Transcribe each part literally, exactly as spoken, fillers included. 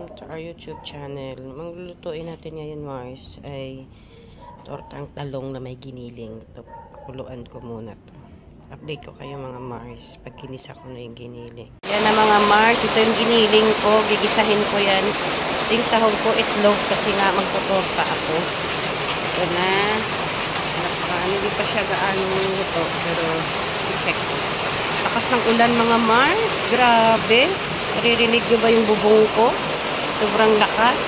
welcome to our YouTube channel. Maglulutuin natin ngayon, Mars, ay tortang talong na may giniling. Ito, pakuluan ko muna to. Update ko kayo mga Mars pag ginisa ko na yung giniling. Yan na mga Mars, ito yung giniling ko. Gigisahin ko yan. Ting sahog ko itlog kasi nga magtutorta ako. Ito na. Hindi pa siya gaano ito, pero i-check ko. Lakas ng ulan mga Mars. Grabe. Naririnig nyo ba yung bubong ko? Sobrang lakas.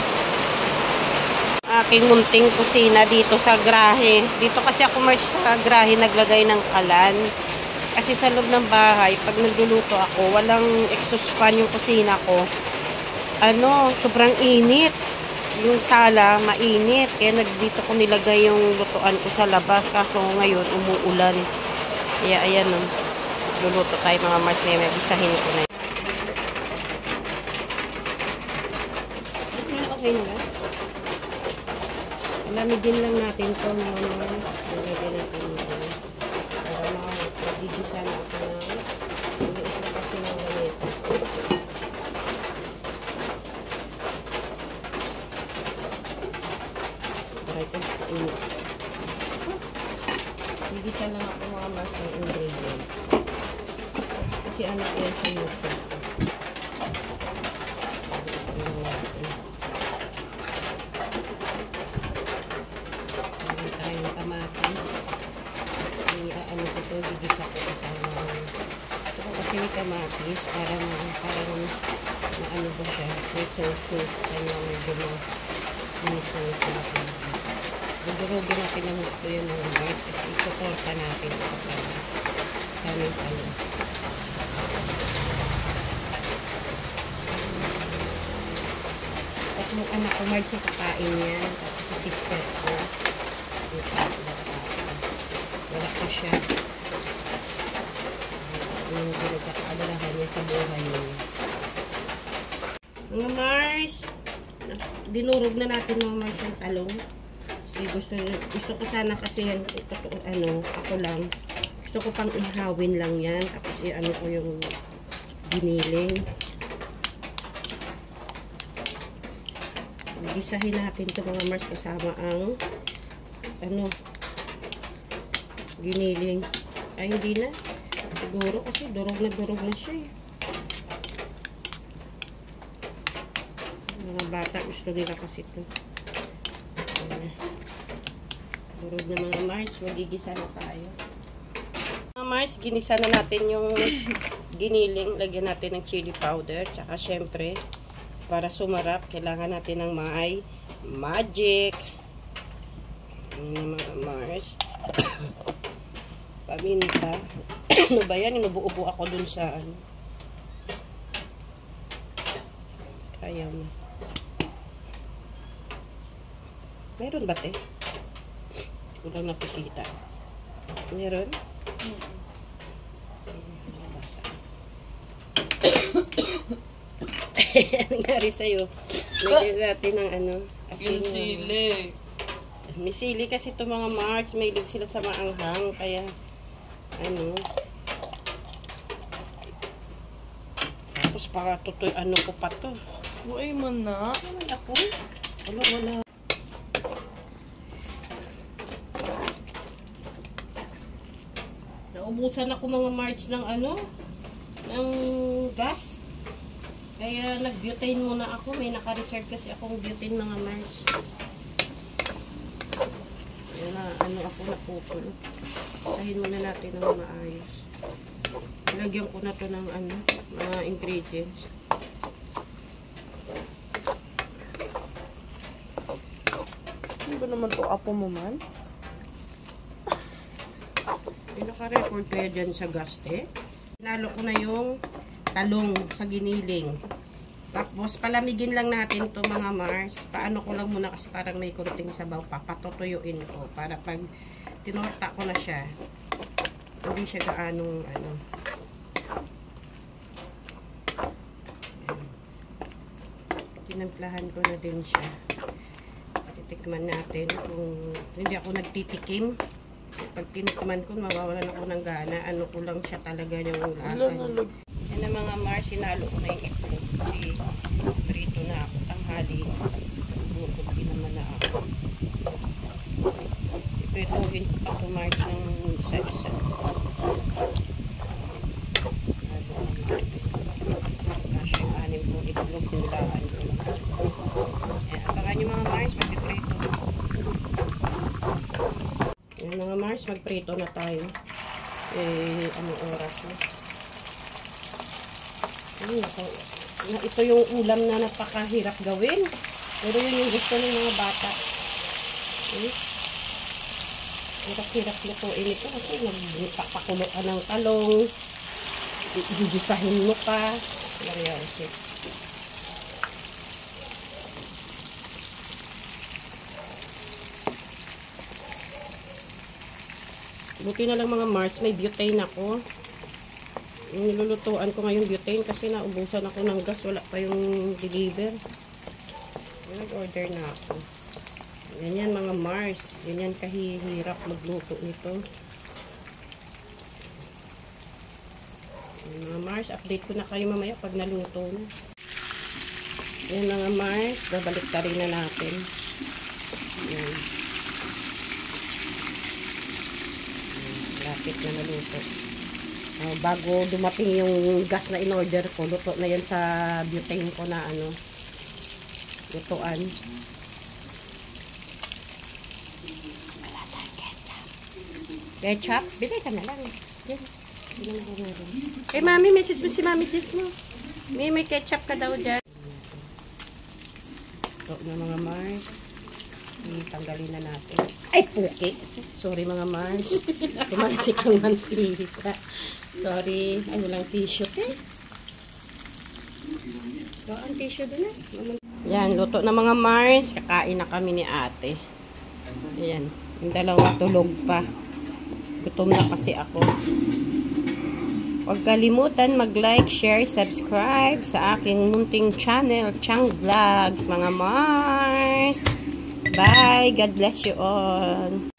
Aking munting kusina dito sa grahe. Dito kasi ako Mars sa grahe naglagay ng kalan. Kasi sa loob ng bahay, pag nagluluto ako, walang exhaust fan yung kusina ko. Ano, sobrang init. Yung sala, mainit. Kaya nagdito ko nilagay yung lutuan ko sa labas. Kaso ngayon, umuulan. Kaya ayan o. Luluto tayo mga Mars. May magisahin ko na. Okay na ba? Lamigin lang natin ito mga Mars. Lamigin natin ito. Para magigisa na ito na. Hindi ito kasi ng ganito. Gigisa lang ako mga Mars ng ingredients. Kasi ano ko yan sa YouTube. Meron tayong kamatis. Ano ko ito, gigisa ko kasama. Ito ko kasi may kamatis para parang maano ba siya. May sauce-sauce. Kaya medyo ma-sauce natin. Gagawin natin ng gusto yun mga Mars kasi itotorta natin ito para sa aming ano. At yung anak ko Mars yung kakain niya. Tapos yung sister ko. Wala ko siya. Yung pinagkakaabalahan niya sa buhay niya. Mga Mars, dinurog na natin mga Mars yung talong. Kasi gusto, gusto ko sana kasi yan, ano, ako lang. Gusto ko pang ihawin lang yan. Tapos ano ko yung giniling. Gisahin natin ito mga Mars kasama ang ano, giniling. Ay, hindi na. Siguro kasi durog na durog na siya eh. Mga bata gusto nila kasi ito. Durog na mga Mars, magigisa na tayo. Mga Mars, ginisa na natin yung giniling. Lagyan natin ng chili powder. Tsaka syempre, para sumarap, kailangan natin ng may magic. Mga Mars. Paminta. Ano ba yan? Inubo-ubo ako dun sa ano. Kaya mo. Meron ba te? Kulang nakikita. Meron? Basa. Anong nangyari sa'yo? Lagyan natin ng ano? Asin. Sili. May sili kasi ito mga Mars. May ilig sila sa maanghang. Kaya, ano. Tapos para tutoy, ano ko pa to. Uy, man na. Ano ako? Wala, wala. Naubusan ako mga March ng ano, ng gas. Kaya nag-butane muna ako. May naka-reserve kasi akong butane mga March. Kaya na, ano ako napupul. Tahin muna natin ng maayos. Lagyan ko na to ng ano, mga ingredients. Hindi ba naman to apo mo man? Naka-record kaya dyan sa gaste. Pinalo ko na yung talong sa giniling. Tapos palamigin lang natin to mga Mars. Paano ko lang muna kasi parang may kunting sabaw pa. Patutuyuin ko para pag tinorta ko na siya, hindi siya gaanong ano. Tinamplahan ko na din siya. Titikman natin kung hindi ako nagtitikim. Pag tinikman ko, mawawalan ako ng gana. Ano ko lang siya talaga yung lasa. Yan ang mga Mars, sinalo ko na yung itlog. Kasi prito na Mars, magprito na tayo. Eh, anong oras na? Ay, nako. Ito yung ulam na napakahirap gawin. Pero yun yung gusto ng mga bata. Okay? Hirap-hirap lutuin ito kasi magpapakulo ka ng talong. Gigisahin mo pa. Seryoso. Buti na lang mga Mars, may butane ako. Nilulutuan ko ngayon butane kasi naubusan ako ng gas. Wala pa yung deliver. Nag-order na ako. Ganyan mga Mars. Ganyan kahihirap magluto nito. Mga Mars, update ko na kayo mamaya pag naluto na. Yan mga Mars, babalik ka rin na natin. Yan. Lapit na naluto. Uh, bago dumating yung gas na in-order ko, luto na yan sa butane ko na ano, lutuan. Wala tayong ketchup. Ketchup? Bigay ka na lang. Yan. Eh, mami, message mo si mami Jess mo. May, may ketchup ka daw dyan. Ito na mga Mars. Tanggalin na natin. Ay, puki. Sorry mga Mars. Tumansik ang mantika. Sorry. Ay, walang tissue eh. So, ang tissue din eh. Yan, luto na mga Mars. Kakain na kami ni ate. Yan. Yung dalawa tulog pa. Gutom na kasi ako. Huwag kalimutan mag-like, share, subscribe sa aking munting channel, Chang Vlogs, mga Mars. Bye. God bless you all.